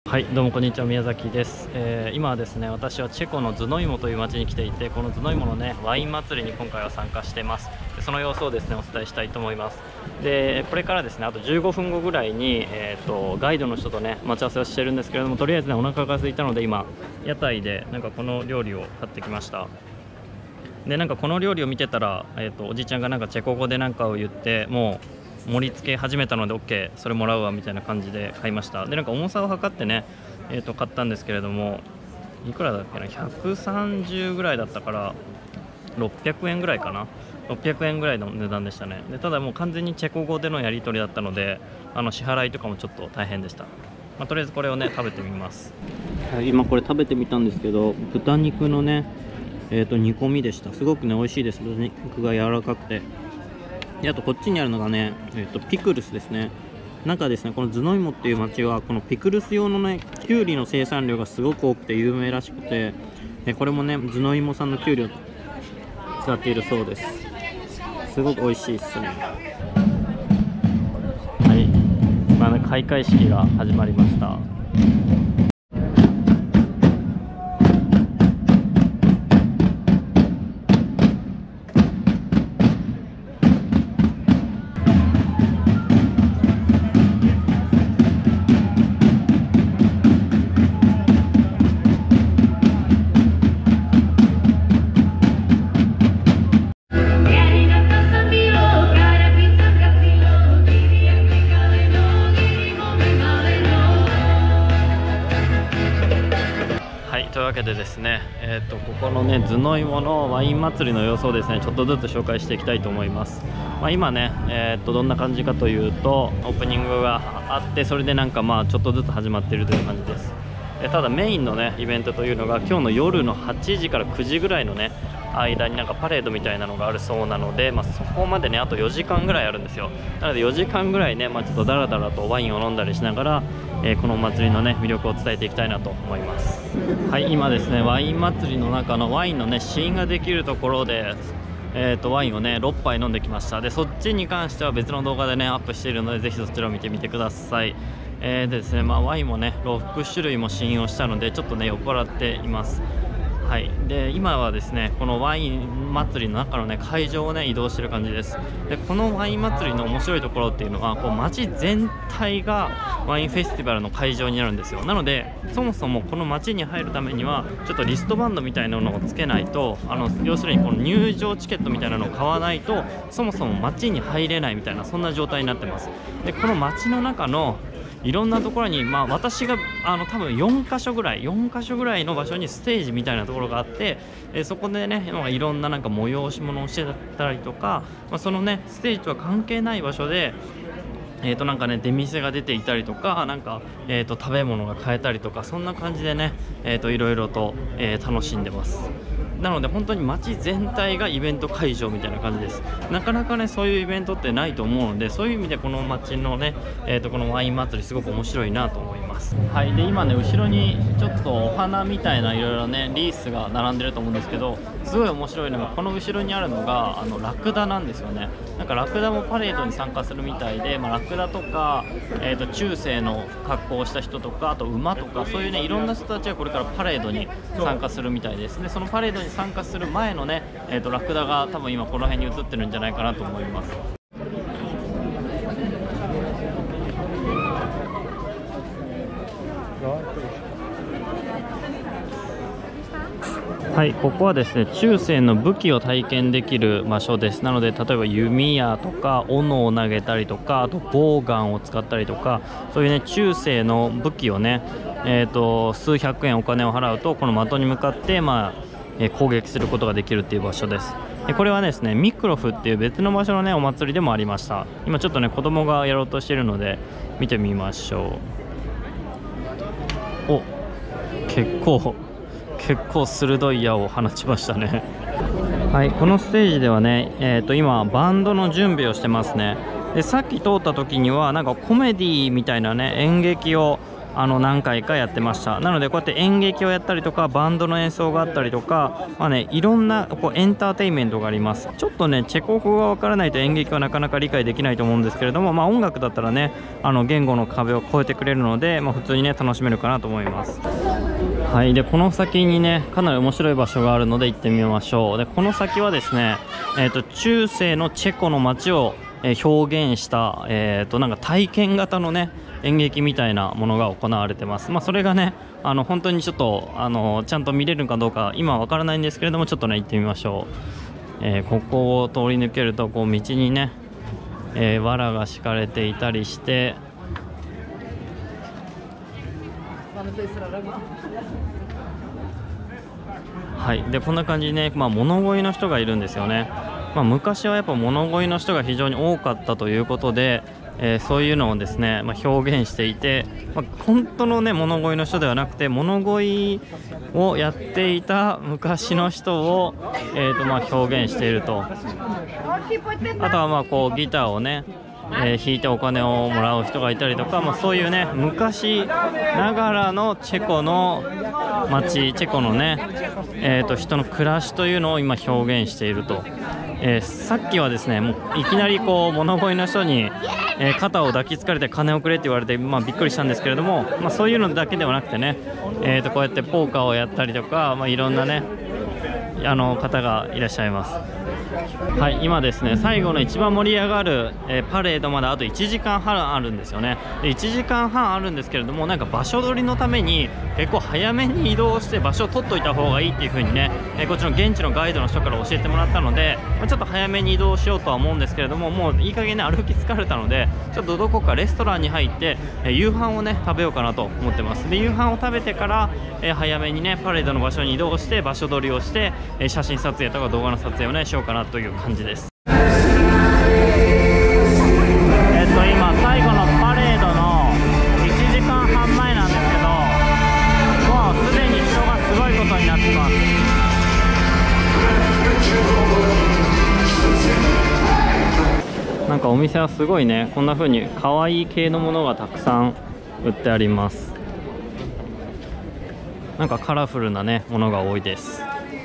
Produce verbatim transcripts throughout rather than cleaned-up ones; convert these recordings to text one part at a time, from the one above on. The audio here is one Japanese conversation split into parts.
はい、どうもこんにちは、宮崎です。えー、今はですね、私はチェコのズノイモという町に来ていて、このズノイモのね、ワイン祭りに今回は参加しています。でその様子をですね、お伝えしたいと思います。で、これからですね、あとじゅうごふんごぐらいに、えーと、ガイドの人とね、待ち合わせをしてるんですけれども、とりあえずね、お腹が空いたので、今、屋台でなんかこの料理を買ってきました。で、なんかこの料理を見てたら、えーと、おじいちゃんがなんかチェコ語でなんかを言って、もう、盛り付け始めたので OK それもらうわみたいな感じで買いました。でなんか重さを測ってね、えー、と買ったんですけれども、いくらだっけな、ひゃくさんじゅうぐらいだったからろっぴゃくえんぐらいかな、ろっぴゃくえんぐらいの値段でしたね。でただもう完全にチェコ語でのやり取りだったので、あの支払いとかもちょっと大変でした。まあ、とりあえずこれをね食べてみます。はい、今これ食べてみたんですけど、豚肉のね、えー、と煮込みでした。すごくね美味しいです。豚肉が柔らかくて、であとこっちにあるのがね、えー、とピクルスですね。なんかですね、このズノイモっていう町はこのピクルス用のねキュウリの生産量がすごく多くて有名らしくて、えこれもねズノイモ産のキュウリを使っているそうです。すごく美味しいですね。はい、まあ、開会式が始まりました。というわけでですね、えー、とここのねズノイモのワイン祭りの様子をですねちょっとずつ紹介していきたいと思います。まあ、今ね、えー、とどんな感じかというと、オープニングがあって、それでなんかまあちょっとずつ始まっているという感じです。えただメインのねイベントというのが今日の夜のはちじからくじぐらいのね間になんかパレードみたいなのがあるそうなので、まあ、そこまでねあとよじかんぐらいあるんですよ。なのでよじかんぐらいね、まあ、ちょっとダラダラとワインを飲んだりしながら、えー、このお祭りのね魅力を伝えていきたいなと思います。はい、今ですねワイン祭りの中のワインのね試飲ができるところで、えー、とワインをねろっぱい飲んできました。でそっちに関しては別の動画でねアップしているので、ぜひそちらを見てみてください。えー、でですね、まあ、ワインもねろっしゅるいも試飲をしたのでちょっとね酔っ払っています。はい、で今はですねこのワイン祭りの中のね会場をね移動してる感じです。でこのワイン祭りの面白いところっていうのは、こう街全体がワインフェスティバルの会場になるんですよ。なのでそもそもこの街に入るためにはちょっとリストバンドみたいなのをつけないと、あの要するにこの入場チケットみたいなのを買わないとそもそも街に入れないみたいな、そんな状態になってます。でこの街の中のいろんなところに、まあ、私があの多分よんかしょぐらいよんかしょぐらいの場所にステージみたいなところがあって、えそこでね、まあ、いろんななんか催し物をしてたりとか、まあ、そのねステージとは関係ない場所でえーとなんかね出店が出ていたりとか、なんか、えーと食べ物が買えたりとか、そんな感じでね、えーといろいろと、えー楽しんでます。なので本当に街全体がイベント会場みたいな感じです。なかなかねそういうイベントってないと思うので、そういう意味でこの街のね、えーとこのワイン祭りすごく面白いなと思います。はい、で今ね後ろにちょっとお花みたいないろいろねリースが並んでると思うんですけど、すごい面白いのがこの後ろにあるのがあのラクダなんですよね。なんかラクダもパレードに参加するみたいで、まあ、ラクダとか、えーと中世の格好をした人とか、あと馬とか、そういうねいろんな人たちがこれからパレードに参加するみたいですね。そのパレードに参加する前のね、えーとラクダが多分今この辺に映ってるんじゃないかなと思います。はい、ここはですね中世の武器を体験できる場所です。なので例えば弓矢とか斧を投げたりとか、あとボウガンを使ったりとか、そういうね中世の武器をね、えーと数百円お金を払うとこの的に向かって、まあえー、攻撃することができるっていう場所です。でこれはですねミクロフっていう別の場所のねお祭りでもありました。今ちょっとね子供がやろうとしているので見てみましょう。お、結構結構鋭い矢を放ちましたね。はい、このステージではね、えー、と今バンドの準備をしてますね。でさっき通った時にはなんかコメディみたいなね演劇をあの何回かやってました。なのでこうやって演劇をやったりとかバンドの演奏があったりとか、まあね、いろんなこうエンターテインメントがあります。ちょっとねチェコ語がわからないと演劇はなかなか理解できないと思うんですけれども、まあ、音楽だったらねあの言語の壁を越えてくれるので、まあ、普通にね楽しめるかなと思います。はい、でこの先にねかなり面白い場所があるので行ってみましょう。でこの先はですね、えーと中世のチェコの街を表現した、えーとなんか体験型のね演劇みたいなものが行われてます。まあ、それがねあの本当にちょっとあのちゃんと見れるかどうか今は分からないんですけれども、ちょっとね行ってみましょう。えー、ここを通り抜けるとこう道にね、えー、藁が敷かれていたりして、はい、でこんな感じでね、まあ、物乞いの人がいるんですよね。まあ、昔はやっぱ物乞いの人が非常に多かったということで、えー、そういうのをですね、まあ、表現していて、まあ、本当のね物乞いの人ではなくて物乞いをやっていた昔の人を、えーとまあ、表現していると。あとはまあこうギターをね、えー、弾いてお金をもらう人がいたりとか、まあ、そういうね昔ながらのチェコの街、チェコのね、えー、と人の暮らしというのを今表現していると。えー、さっきはですねもういきなりこう物乞いの人に、えー、肩を抱きつかれて金をくれって言われて、まあ、びっくりしたんですけれども、まあ、そういうのだけではなくてね、えー、とこうやってポーカーをやったりとか、まあ、いろんなねあの方がいらっしゃいます。はい、今ですね最後の一番盛り上がる、えー、パレードまであといちじかんはんあるんですよね。でいちじかんはんあるんですけれども、なんか場所取りのために結構早めに移動して場所を取っといた方がいいっていう風にね、えー、こっちの現地のガイドの人から教えてもらったので、まあ、ちょっと早めに移動しようとは思うんですけれども、もういい加減ね歩き疲れたのでちょっとどこかレストランに入って、えー、夕飯をね食べようかなと思ってます。で夕飯を食べてから、えー、早めにねパレードの場所に移動して場所取りをして、えー、写真撮影とか動画の撮影をねしようかなという感じです。えっと今最後のパレードのいちじかんはんまえなんですけど、もうすでに人がすごいことになってます。なんかお店はすごいねこんな風に可愛い系のものがたくさん売ってあります。なんかカラフルなねものが多いです。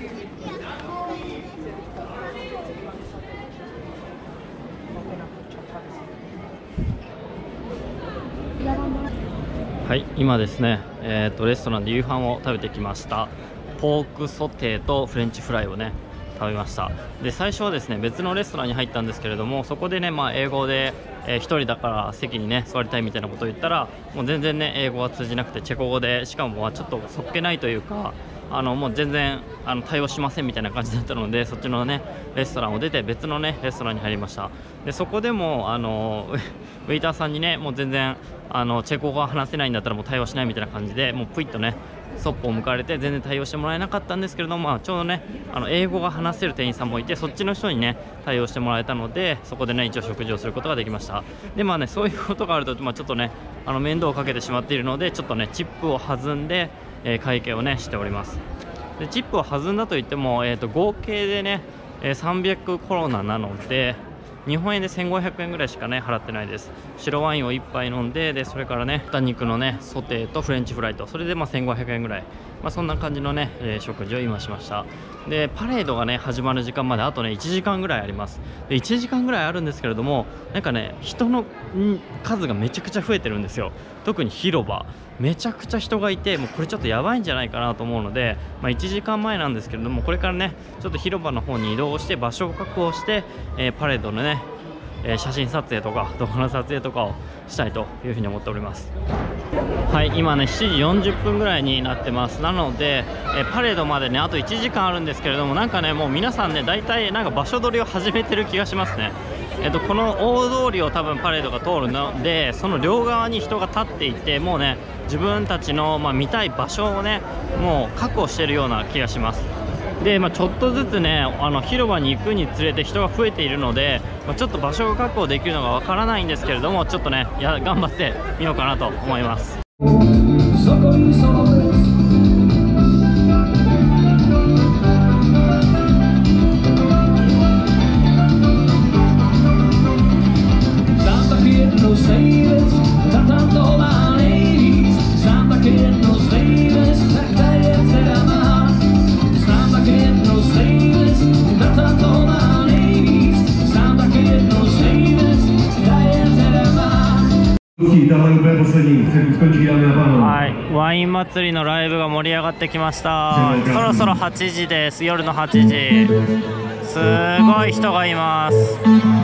はい、今ですね、えー、とレストランで夕飯を食べてきました。ポークソテーとフレンチフライをね食べました。で最初はですね別のレストランに入ったんですけれども、そこでね、まあ、英語で、えー、ひとりだから席にね座りたいみたいなことを言ったら、もう全然ね英語は通じなくてチェコ語で、しかもちょっとそっけないというか、あのもう全然あの対応しませんみたいな感じだったので、そっちのねレストランを出て別のねレストランに入りました。でそこでもあのウェイターさんにねもう全然あのチェコ語が話せないんだったらもう対応しないみたいな感じで、もうプイッとねそっぽを向かれて全然対応してもらえなかったんですけれども、まあ、ちょうどねあの英語が話せる店員さんもいて、そっちの人にね対応してもらえたので、そこでね一応食事をすることができました。でまあねそういうことがあると、まあ、ちょっとねあの面倒をかけてしまっているので、ちょっとねチップを弾んで、えー、会計をねしております。でチップを弾んだといっても、えー、と合計でね、えー、さんびゃくコロナなので日本円でせんごひゃくえんぐらいしかね払ってないです。白ワインをいっぱい飲んで、でそれからね豚肉のねソテーとフレンチフライと、それでまあせんごひゃくえんぐらい、まあ、そんな感じのね、えー、食事を今しました。でパレードがね始まる時間まであとねいちじかんぐらいあります。でいちじかんぐらいあるんですけれども、なんかね人の数がめちゃくちゃ増えてるんですよ。特に広場めちゃくちゃ人がいて、もうこれちょっとやばいんじゃないかなと思うので、まあ、いちじかんまえなんですけれども、これからねちょっと広場の方に移動して場所を確保して、えー、パレードのねえー、写真撮影とか動画の撮影とかをしたいというふうに思っております。はい、今ねしちじよんじゅっぷんぐらいになってます。なので、えー、パレードまでねあといちじかんあるんですけれども、なんかねもう皆さんね大体なんか場所取りを始めてる気がしますね。えっと、この大通りを多分パレードが通るので、その両側に人が立っていて、もうね自分たちの、まあ、見たい場所をねもう確保しているような気がします。で、まあ、ちょっとずつねあの広場に行くにつれて人が増えているので、まあ、ちょっと場所が確保できるのがわからないんですけれども、ちょっとねや頑張ってみようかなと思います。 はい、ワイン祭りのライブが盛り上がってきました。そろそろはちじです。夜のはちじ。すごい人がいます。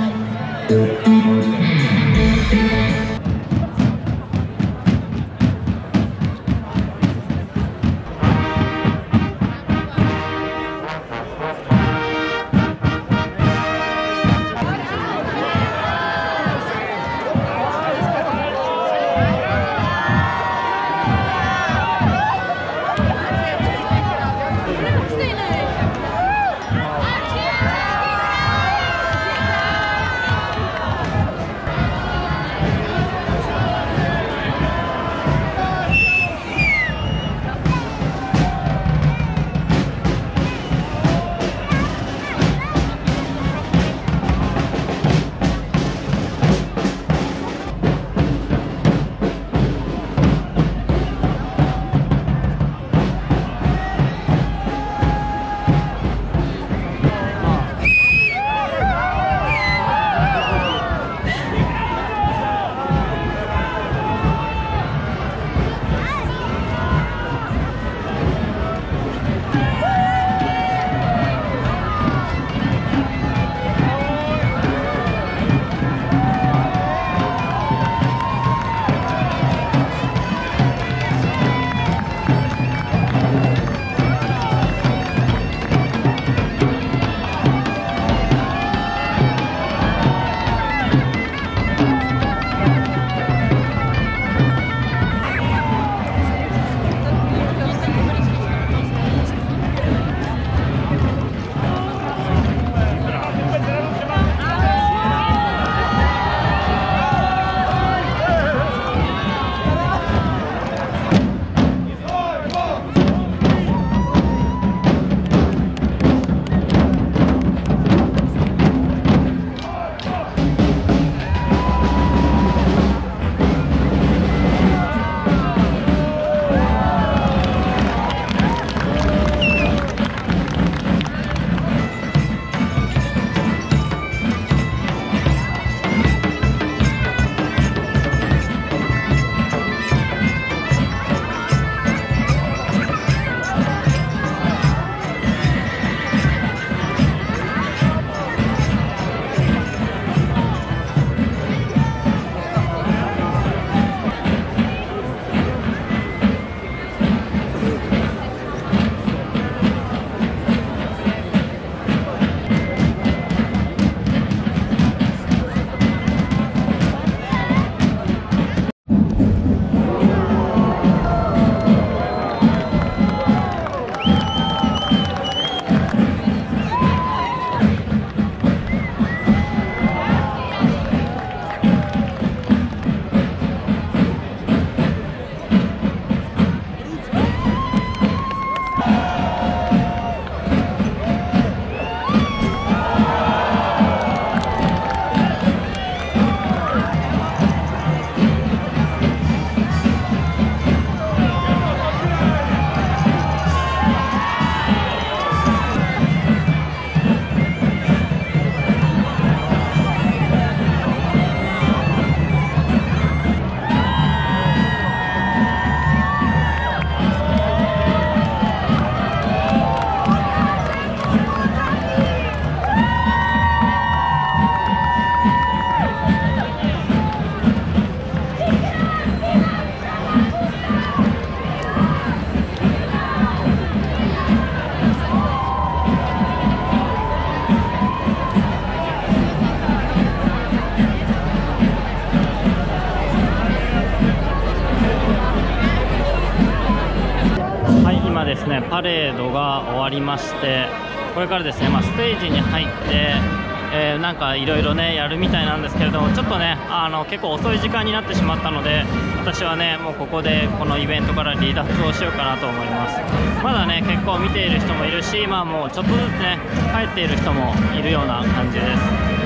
ですねパレードが終わりまして、これからですね、まあ、ステージに入って、えー、なんかいろいろねやるみたいなんですけれども、ちょっとねあの結構遅い時間になってしまったので、私はねもうここでこのイベントから離脱をしようかなと思います。まだね結構見ている人もいるし、まあもうちょっとずつね帰っている人もいるような感じです。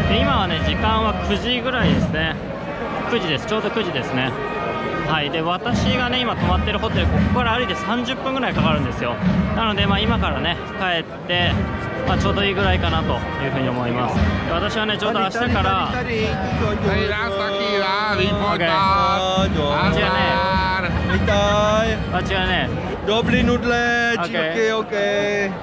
で今はね時間はくじぐらいですね。くじです、ちょうどくじですね。はい、で私がね今泊まってるホテル、ここから歩いてさんじゅっぷんぐらいかかるんですよ。なので、まあ、今からね帰って、 まあ、ちょうどいいぐらいかなというふうに思います。で私はねちょうど明日から Đây last Akira reporter. Tay. あ違うね Dua beli noodle. Oke. Oke oke.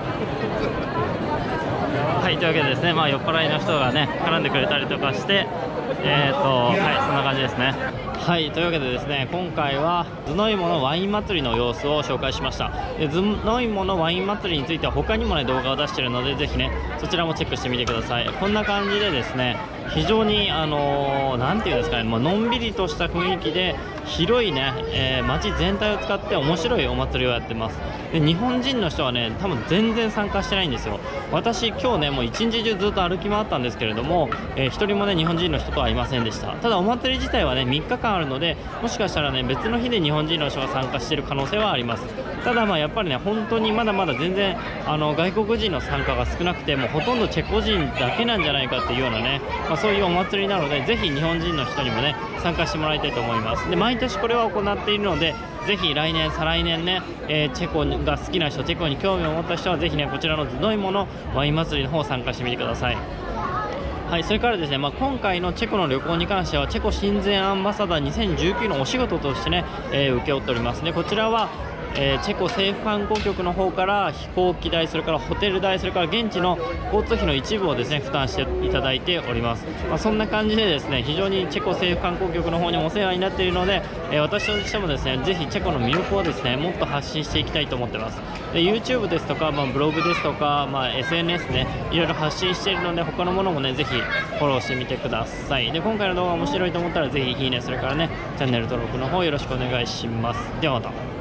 はいというわけでですね、まあ、酔っ払いの人がね絡んでくれたりとかしてえーとはいそんな感じですね。はいというわけでですね今回は頭脳芋のワイン祭りの様子を紹介しました。で頭脳芋のワイン祭りについては他にもね動画を出しているのでぜひねそちらもチェックしてみてください。こんな感じでですね非常にあのー、ていうんですかね、まあのんびりとした雰囲気で広いね、えー、街全体を使って面白いお祭りをやってます。で日本人の人はね多分全然参加してないんですよ。私今日ねもう一日中ずっと歩き回ったんですけれども、えー、一人もね日本人の人とはいませんでした。ただお祭り自体はねみっかかんあるのでもしかしたらね別の日で日本人の人が参加している可能性はあります。ただまあやっぱりね本当にまだまだ全然あの外国人の参加が少なくてもうほとんどチェコ人だけなんじゃないかっていうようなね、まあ、そういうお祭りなのでぜひ日本人の人にもね参加してもらいたいと思います。で毎年これは行っているのでぜひ来年再来年ね、えー、チェコが好きな人チェコに興味を持った人はぜひねこちらの頭脳芋のワイン祭りの方参加してみてください。はい、それからですね、まあ、今回のチェコの旅行に関してはチェコ親善アンバサダーにせんじゅうきゅうのお仕事としてね、えー、請け負っておりますね。こちらはえー、チェコ政府観光局の方から飛行機代、それからホテル代、それから現地の交通費の一部をですね負担していただいております。まあ、そんな感じでですね非常にチェコ政府観光局の方にもお世話になっているので、えー、私としてもですねぜひチェコの魅力をですねもっと発信していきたいと思ってます。で YouTube ですとか、まあ、ブログですとか、まあ、エスエヌエス ねいろいろ発信しているので他のものもねぜひフォローしてみてください。で今回の動画が面白いと思ったらぜひいいね、それからねチャンネル登録の方よろしくお願いします。ではまた。